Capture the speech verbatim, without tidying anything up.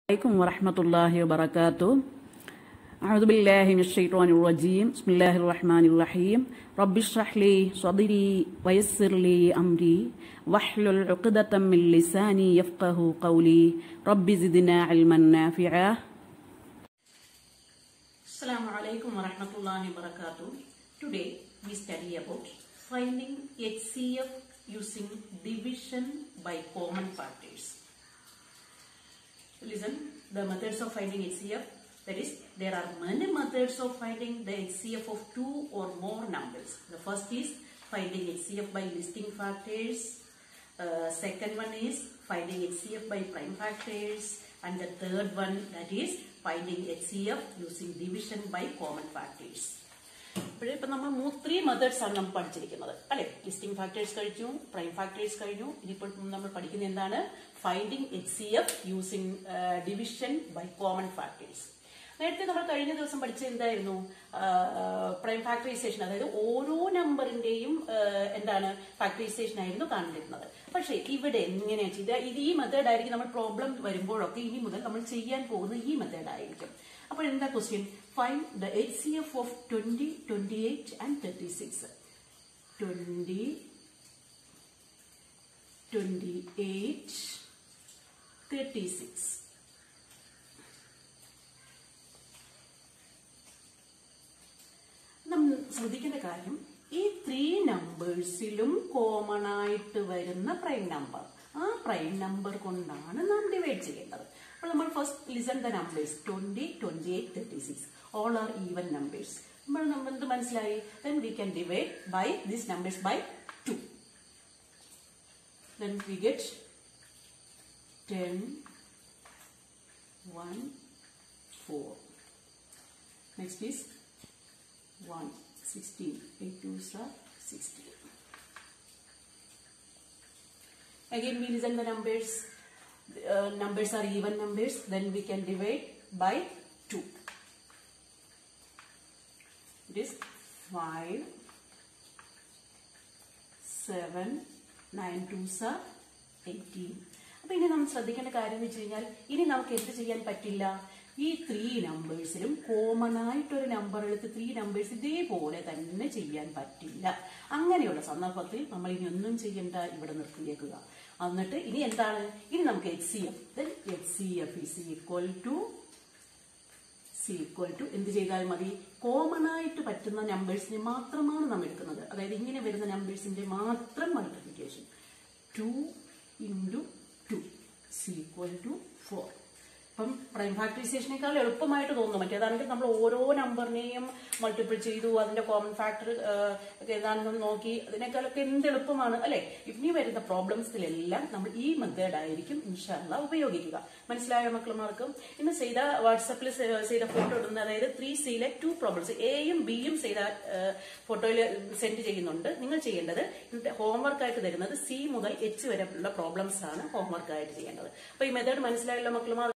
عليكم ورحمة الله وبركاته. أعوذ بالله من الشيطان الرجيم. بسم الله الرحمن الرحيم. رب اشرح لي صدري ويسر لي أمري واحلل عقدة من لساني يفقه قولي رب زدنا علما نافعا. السلام عليكم ورحمة الله وبركاته. Today we study about finding H C F using division by common factors. Listen, the methods of finding H C F, that is, there are many methods of finding the H C F of two or more numbers. The first is finding H C F by listing factors. Uh, second one is finding H C F by prime factors. And the third one, that is finding H C F using division by common factors. ഇപ്പം നമ്മൾ മൂ three methods ആണ് നമ്മൾ പഠിച്ചിരിക്കുന്നത് അല്ലെ. Listing factors കഴിഞ്ഞു, prime factors കഴിഞ്ഞു. ഇനിയിപ്പോൾ നമ്മൾ പഠിക്കുന്നത് എന്താണ്? Finding H C F using division by common factors. നേരത്തെ നമ്മൾ കഴിഞ്ഞ ദിവസം പഠിച്ചത് എന്തായിരുന്നു? പ്രൈം ഫാക്ടറൈസേഷൻ, അതായത് ഓരോ നമ്പറിന്റെയും എന്താണ് ഫാക്ടറൈസേഷൻ ആയിരുന്നു കണ്ടിരുന്നത്. പക്ഷേ ഇവിടെ എങ്ങനെയാ ചെയ്ത ഇത് ഈ മെത്തേഡ് ആയിരിക്കും നമ്മൾ പ്രോബ്ലം വരുമ്പോഴൊക്കെ ഇനി മുതൽ നമ്മൾ ചെയ്യാൻ പോകുന്നത് ഈ മെത്തേഡ് ആയിരിക്കും. അപ്പോൾ എന്താ question? Find the H C F of twenty, twenty eight and thirty six. Twenty, twenty eight, thirty six. നമ്മൾ ശ്രദ്ധിക്കേണ്ട കാര്യം, ഈ ത്രീ നമ്പേഴ്സിലും കോമൺ ആയിട്ട് വരുന്ന പ്രൈം നമ്പർ, ആ പ്രൈം നമ്പർ കൊണ്ടാണ് നാം ഡിവൈഡ് ചെയ്യേണ്ടത്. അപ്പോൾ നമ്മൾ first listen the numbers twenty, twenty eight, thirty six. All are even numbers. നമ്മൾ നമ്മൾ എന്ത് മനസ്സിലായി? then we can divide by these numbers by two. then we get ten, one, four. Next is one, sixteen. eight twos are sixteen. Again we listen the numbers. Uh, numbers are even numbers. Then we can divide by two. It is five, seven, nine twos are eighteen. അപ്പൊ ഇനി നമ്മൾ ശ്രദ്ധിക്കേണ്ട കാര്യം എന്ന് വെച്ച് കഴിഞ്ഞാൽ, ഇനി നമുക്ക് എന്ത് ചെയ്യാൻ പറ്റില്ല? ഈ ത്രീ നമ്പേഴ്സിലും കോമൺ ആയിട്ടൊരു നമ്പർ എടുത്ത് ത്രീ നമ്പേഴ്സ് ഇതേപോലെ തന്നെ ചെയ്യാൻ പറ്റില്ല. അങ്ങനെയുള്ള സന്ദർഭത്തിൽ നമ്മൾ ഇനി ഒന്നും ചെയ്യണ്ട, ഇവിടെ നിർത്തിയേക്കുക. എന്നിട്ട് ഇനി എന്താണ്? ഇനി നമുക്ക് H C F, H C F is equal to C equal to എന്ത് ചെയ്താൽ മതി? കോമൺ ആയിട്ട് പറ്റുന്ന നമ്പേഴ്സിനെ മാത്രമാണ് നാം എടുക്കുന്നത്. അതായത് ഇങ്ങനെ വരുന്ന നമ്പേഴ്സിന്റെ മാത്രം multiplication. Two into two C equal to four. ഇപ്പം പ്രൈം ഫാക്ടറൈസേഷനേക്കാൾ എളുപ്പമായിട്ട് തോന്നുന്നു. മറ്റേതാണെങ്കിൽ നമ്മൾ ഓരോ നമ്പറിനെയും മൾട്ടിപ്പിൾ ചെയ്തു, അതിന്റെ കോമൺ ഫാക്ടർ ഏതാണെന്ന് നോക്കി, അതിനേക്കാളൊക്കെ എന്ത് എളുപ്പമാണ് അല്ലെ. ഇനി വരുന്ന പ്രോബ്ലംസിലെല്ലാം നമ്മൾ ഈ മെത്തേഡ് ആയിരിക്കും ഇൻഷാ അല്ലാഹ് ഉപയോഗിക്കുക. മനസ്സിലായ മക്കളുമാർക്കും? ഇന്ന് ചെയ്ത വാട്സപ്പിൽ ചെയ്ത ഫോട്ടോ ഇടുന്ന, അതായത് ത്രീ സിയിലെ ടു പ്രോബ്ലംസ് എയും ബിയും ചെയ്ത ഫോട്ടോയിൽ സെൻഡ് ചെയ്യുന്നുണ്ട്. നിങ്ങൾ ചെയ്യേണ്ടത് ഹോംവർക്ക് ആയിട്ട് തരുന്നത് സി മുതൽ എച്ച് വരെ ഉള്ള പ്രോബ്ലംസ് ആണ് ഹോംവർക്ക് ആയിട്ട് ചെയ്യേണ്ടത്. അപ്പൊ ഈ മെത്തേഡ് മനസ്സിലായല്ലോ മക്കളുമാർ?